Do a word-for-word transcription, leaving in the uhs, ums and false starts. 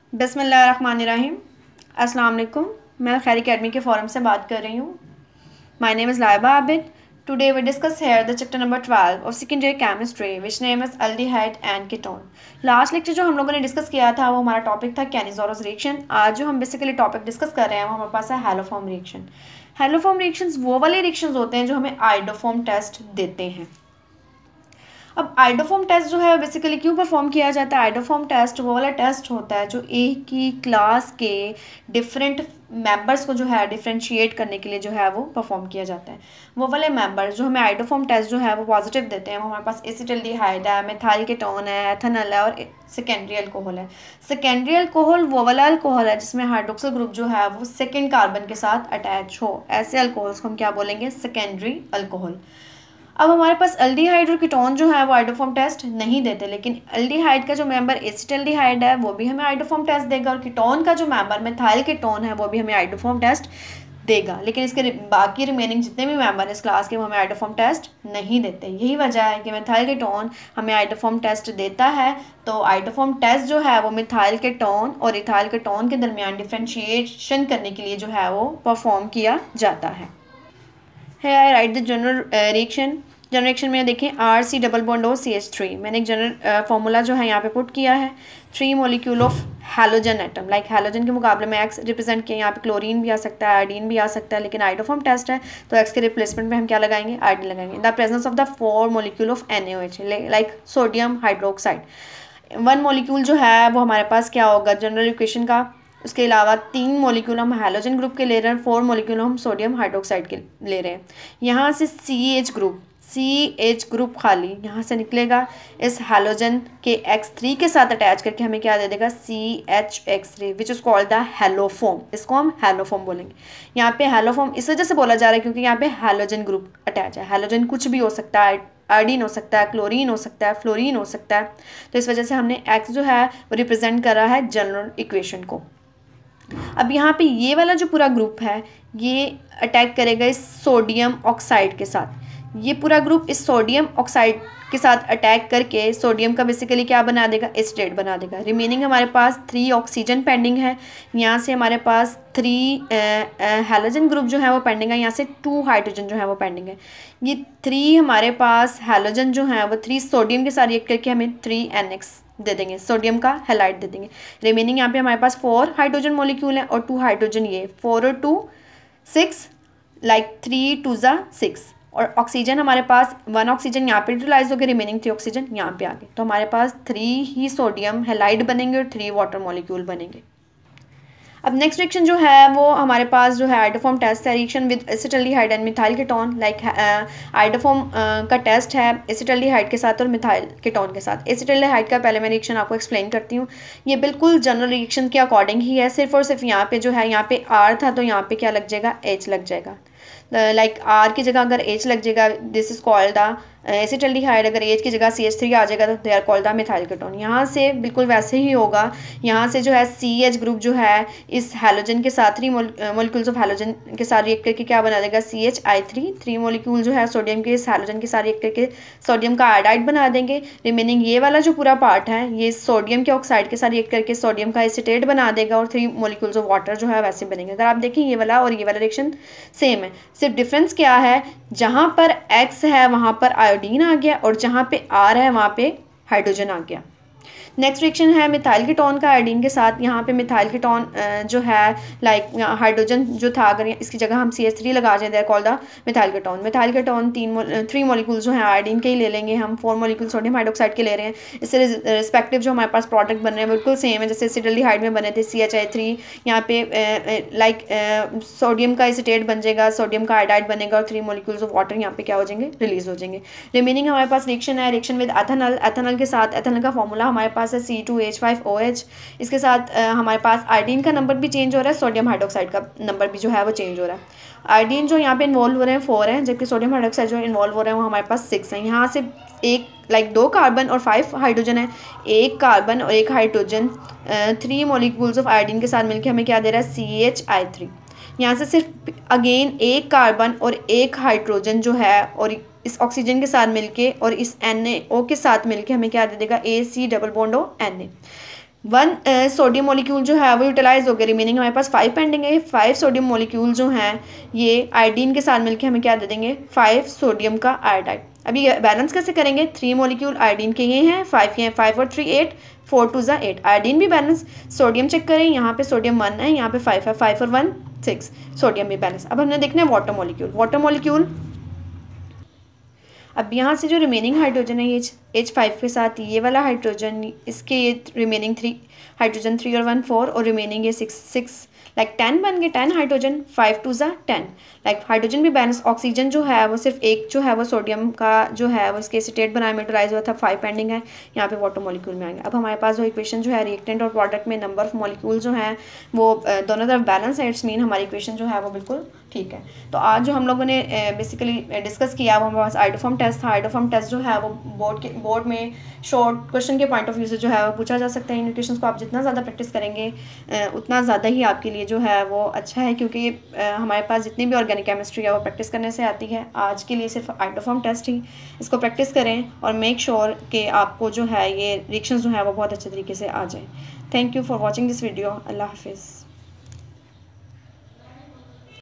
बिस्मिल्लाहिर्रहमानिर्रहीम। अस्सलाम वालेकुम। मैं खैर अकेडमी के फोरम से बात कर रही हूँ। My name is Laiba Abid. Today we discuss here the chapter number twelve of second year chemistry which name is aldehyde and ketone. Last lecture जो हम लोगों ने डिस्कस किया था वो हमारा टॉपिक था कैनिज़ोरस रिएक्शन। आज जो हम बेसिकली टॉपिक डिस्कस कर रहे हैं वो हमारे पास है हैलोफॉर्म रिएक्शन। हैलोफॉर्म रिएक्शंस वो वाले रिएक्शंस होते हैं जो हमें आइडोफॉर्म टेस्ट देते हैं। अब आइडोफॉर्म टेस्ट जो है बेसिकली क्यों परफॉर्म किया जाता है? आइडोफॉर्म टेस्ट वो वाला टेस्ट होता है जो एक ही क्लास के डिफरेंट मेंबर्स को जो है डिफरेंशिएट करने के लिए जो है वो परफॉर्म किया जाता है। वो वाले मेंबर्स जो हमें आइडोफॉर्म टेस्ट जो है वो पॉजिटिव देते हैं, वो हमारे पास एसिटाल्डिहाइड है, मिथाइल कीटोन है, एथेनॉल है और सेकेंडरी अल्कोहल है। सेकेंडरी अल्कोहल वो वाला अल्कोहल है जिसमें हाइड्रोक्सिल ग्रुप जो है वो सेकेंड कार्बन के साथ अटैच हो। ऐसे अल्कोहल्स को हम क्या बोलेंगे? Secondary alcohol. अब हमारे पास एल्डिहाइड और कीटोन जो है वो आइडोफॉर्म टेस्ट नहीं देते, लेकिन एल्डिहाइड का जो मेंबर एसिटाल्डिहाइड है वो भी हमें आइडोफॉर्म टेस्ट देगा और कीटोन का जो मेंबर मिथाइल कीटोन है वो भी हमें आइडोफॉर्म टेस्ट देगा। लेकिन इसके बाकी रिमेनिंग जितने भी मेंबर इस क्लास के वो हमें आइडोफॉर्म टेस्ट नहीं देते। यही वजह है कि मिथाइल कीटोन हमें आइडोफॉर्म टेस्ट देता है। तो आइडोफॉर्म टेस्ट जो है वो मिथाइल कीटोन और इथाइल कीटोन के दरमियान डिफ्रेंशिएशन करने के लिए जो है वो परफॉर्म किया जाता है। है I write the general reaction. General reaction में देखें R C double bond O C H three. मैंने एक जनरल फार्मूला जो है यहाँ पे पुट किया है। Three molecule of halogen atom, like halogen के मुकाबले में एक्स रिप्रेजेंट किया। यहाँ पे क्लोरीन भी आ सकता है, आयोडीन भी आ सकता है, लेकिन आइडोफॉर्म टेस्ट है तो एक्स के रिप्लेसमेंट में हम क्या लगाएंगे? आयोडीन लगाएंगे। The presence of the four molecule of N A O H, like sodium hydroxide. One molecule जो है वो हमारे पास क्या होगा जनरल इक्वेशन का? उसके अलावा तीन मोलिक्यूल हम हैलोजन ग्रुप के ले रहे हैं, फोर मोलिक्यूल हम सोडियम हाइड्रोक्साइड के ले रहे हैं। यहाँ से C H group C H group खाली यहाँ से निकलेगा, इस हैलोजन के एक्स थ्री के साथ अटैच करके हमें क्या दे देगा? C H X three which is called the haloform. इसको हम हैलोफॉर्म बोलेंगे। यहाँ पे हैलोफॉर्म इस वजह से बोला जा रहा है क्योंकि यहाँ पे हैलोजन ग्रुप अटैच है। हैलोजन कुछ भी हो सकता है, आयोडीन हो सकता है, क्लोरीन हो सकता है, फ्लोरीन हो सकता है। तो इस वजह से हमने एक्स जो है वो रिप्रेजेंट कर रहा है जनरल इक्वेशन को। अब यहाँ पे ये वाला जो पूरा ग्रुप है ये अटैक करेगा इस सोडियम ऑक्साइड के साथ। ये पूरा ग्रुप इस सोडियम ऑक्साइड के साथ अटैक करके सोडियम का बेसिकली क्या बना देगा? एसिटेट बना देगा। रिमेनिंग हमारे पास थ्री ऑक्सीजन पेंडिंग है। यहाँ से हमारे पास थ्री हैलोजन ग्रुप जो है वो पेंडिंग है। यहाँ से टू हाइड्रोजन जो है वो पेंडिंग है। ये थ्री हमारे पास हैलोजन जो है वो थ्री सोडियम के साथ रिएक्ट करके हमें थ्री एन एक्स दे देंगे, सोडियम का हैलाइड दे देंगे। रिमेनिंग यहाँ पे हमारे पास फोर हाइड्रोजन मॉलिक्यूल हैं और टू हाइड्रोजन, ये फोर और two six, like three two ज़ा सिक्स। और ऑक्सीजन हमारे पास वन ऑक्सीजन यहाँ पे यूटिलाइज हो गया, रिमेनिंग थ्री ऑक्सीजन यहाँ पे आ गए। तो हमारे पास थ्री ही सोडियम हैलाइड बनेंगे और थ्री वाटर मॉलिक्यूल बनेंगे। अब नेक्स्ट रिएक्शन जो है वो हमारे पास जो है आइडोफॉर्म टेस्ट है। Reaction with acetaldehyde and methyl ketone, like iodoform का टेस्ट है एसिटाल्डिहाइड के साथ और मिथाइल कीटोन के साथ। एसिटाल्डिहाइड का पहले मैं रिएक्शन आपको एक्सप्लेन करती हूँ। ये बिल्कुल जनरल रिएक्शन के अकॉर्डिंग ही है, सिर्फ और सिर्फ यहाँ पे जो है यहाँ पे आर था तो यहाँ पे क्या लग जाएगा? एच लग जाएगा। लाइक like, आर की जगह अगर एच लग जाएगा this is called the acetaldehyde, अगर एच की जगह सी एच थ्री आ जाएगा तो they are called the methyl ketone. यहाँ से बिल्कुल वैसे ही होगा। यहाँ से जो है सी एच ग्रुप जो है इस हैलोजन के साथ थ्री मोलिक्यूल्स ऑफ हैलोजन के साथ रिएक्ट करके क्या बना देगा? C H I three. Three molecule जो है सोडियम के इस हैलोजन के साथ रिएक्ट करके सोडियम का आयोडाइड बना देंगे। रिमेनिंग ये वाला जो पूरा पार्ट है ये सोडियम के ऑक्साइड के साथ रिएक्ट करके सोडियम का एसिटेट बना देगा और थ्री मोलिक्यूल्स ऑफ वाटर जो है वैसे बनेंगे। अगर आप देखें ये वाला और ये वाला रिएक्शन सेम है, सिर्फ डिफरेंस क्या है? जहाँ पर एक्स है वहाँ पर आयोडीन आ गया और जहाँ पे आर है वहाँ पे हाइड्रोजन आ गया। नेक्स्ट रिएक्शन है मिथाइल कीटोन का आयोडीन के साथ। यहाँ पे मिथाइल कीटोन जो है लाइक हाइड्रोजन जो था अगर इसकी जगह हम सी एच थ्री लगा दें they're called the methyl ketone. Methyl ketone तीन थ्री मॉलिक्यूल जो है आयोडीन के ही ले लेंगे हम, फोर मॉलिक्यूल सोडियम हाइड्रोक्साइड के ले रहे हैं। इससे रिस्पेक्टिव जो हमारे पास प्रोडक्ट बन रहे हैं बिल्कुल सेम है जैसे एसिटाल्डिहाइड में बने थे सी एच आई थ्री। यहाँ पे लाइक सोडियम का एसिटेट बन जाएगा, सोडियम का आयोडाइड बनेगा और थ्री मॉलिक्यूल्स ऑफ वाटर यहाँ पे क्या हो जाएंगे? रिलीज हो जाएंगे। रिमेनिंग हमारे पास रिएक्शन है रिएक्शन विद एथेनॉल। एथेनॉल के साथ एथेनॉल का फॉर्मूला हमारे पास है C two H five O H. इसके साथ आ, हमारे पास आयोडीन का नंबर भी चेंज हो रहा है, सोडियम हाइड्रोक्साइड का नंबर भी जो है वो चेंज हो रहा है। आयोडीन जो यहाँ पे इन्वॉल्व हो रहे हैं फोर हैं, जबकि सोडियम हाइड्रोक्साइड जो इन्वॉल्व हो रहे हैं वो हमारे पास सिक्स हैं। यहाँ से एक लाइक दो कार्बन और फाइव हाइड्रोजन है, एक कार्बन और एक hydrogen three molecules of iodine के साथ मिलकर हमें क्या दे रहा है? C H I three. यहाँ से सिर्फ अगेन एक कार्बन और एक हाइड्रोजन जो है और इस ऑक्सीजन के साथ मिलके और इस एन ए ओ के साथ मिलके हमें क्या दे देगा? A C double bond O N A. One sodium molecule जो है वो यूटिलाइज हो गया, रिमेनिंग हमारे पास फाइव पेंडिंग है। फाइव सोडियम मॉलिक्यूल जो हैं ये आयोडीन के साथ मिलकर हमें क्या दे देंगे, फाइव सोडियम का आयोडाइड। अभी बैलेंस कैसे करेंगे, थ्री मॉलिक्यूल आयोडीन के ये हैं, फाइव ये हैं, फाइव और थ्री एट, फोर टू ज़ा एट, आयोडीन भी बैलेंस। सोडियम चेक करें, यहाँ पे सोडियम वन है, यहाँ पे फाइव है, फाइव और वन सिक्स, सोडियम भी बैलेंस। अब हमने देखना है वाटर मॉलिक्यूल। वाटर मॉलिक्यूल अब यहाँ से जो रिमेनिंग हाइड्रोजन है ये एच फाइव के साथ ये वाला हाइड्रोजन, इसके ये रिमेनिंग थ्री हाइड्रोजन, थ्री और वन फोर, और रिमेनिंग ये सिक्स सिक्स लाइक टेन बन गए, टेन हाइड्रोजन, फाइव टू ज़ा टेन, लाइक हाइड्रोजन भी बैलेंस। ऑक्सीजन जो है वो सिर्फ एक जो है वो सोडियम का जो है वो इसके एसीटेट बनाया में यूटिलाइज हुआ था, फाइव पेंडिंग है, यहाँ पे वाटर मॉलिक्यूल में आएंगे। अब हमारे पास जो इक्वेशन जो है रिएक्टेंट और प्रोडक्ट में नंबर ऑफ मॉलिक्यूल जो है वो दोनों तरफ बैलेंस है, इट्स मीन हमारी इक्वेशन जो है वो बिल्कुल ठीक है। तो आज जो हम लोगों ने बेसिकली डिस्कस किया वो हमारे पास हाइड्रोफॉर्म टेस्ट था। हाइड्रोफॉर्म टेस्ट जो है वो बोर्ड के बोर्ड में शॉर्ट क्वेश्चन के पॉइंट ऑफ व्यू से जो है वो पूछा जा सकता है। इन क्वेश्चन को आप जितना ज़्यादा प्रैक्टिस करेंगे उतना ज़्यादा ही आपके लिए जो है वो अच्छा है, क्योंकि हमारे पास जितनी भी ऑर्गेनिक केमिस्ट्री है वो प्रैक्टिस करने से आती है। आज के लिए सिर्फ हाइड्रोफॉर्म टेस्ट ही, इसको प्रैक्टिस करें और मेक श्योर कि आपको जो है ये रिएक्शंस जो है वो बहुत अच्छे तरीके से आ जाए। Thank you for watching this video. अल्लाह हाफिज़।